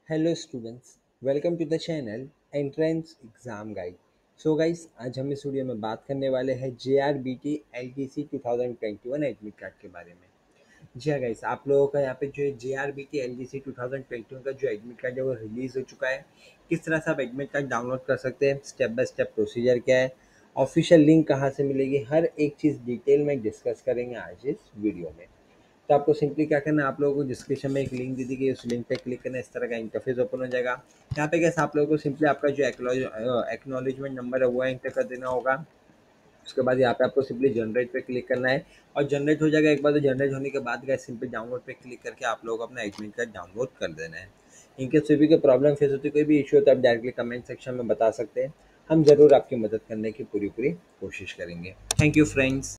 Hello students, welcome to the channel entrance exam guide. So guys, आज हम इस video में बात करने वाले हैं JRBT LTC 2021 एडमिट कार्ड के बारे में। जी हाँ गाइस, आप लोगों का यहाँ पे जो है JRBT LTC 2021 का जो एडमिट कार्ड है वो रिलीज़ हो चुका है। किस तरह से आप एडमिट कार्ड डाउनलोड कर सकते हैं, स्टेप बाय स्टेप प्रोसीजर क्या है, ऑफिशियल लिंक कहाँ से मिलेगी, हर एक चीज़ डिटेल में डिस्कस करेंगे आज इस वीडियो में। तो आपको सिंपली क्या करना है, आप लोगों को डिस्क्रिप्शन में एक लिंक दे दी गई है, उस लिंक पे क्लिक करना है, इस तरह का इंटरफेस ओपन हो जाएगा। यहाँ पे कैसे आप लोगों को सिंपली आपका जो एक्नॉलेजमेंट नंबर है वो एंटर कर देना होगा। उसके बाद यहाँ पे आपको सिंपली जनरेट पे क्लिक करना है और जनरेट हो जाएगा। एक बार तो जनरेट होने के बाद गैस सिंपली डाउनलोड पे क्लिक करके आप लोगों को अपना एडमिट कार्ड डाउनलोड कर देना है। इनके सभी के प्रॉब्लम फेस होती है, कोई भी इशू हो तो आप डायरेक्टली कमेंट सेक्शन में बता सकते हैं। हम ज़रूर आपकी मदद करने की पूरी पूरी कोशिश करेंगे। Thank you friends.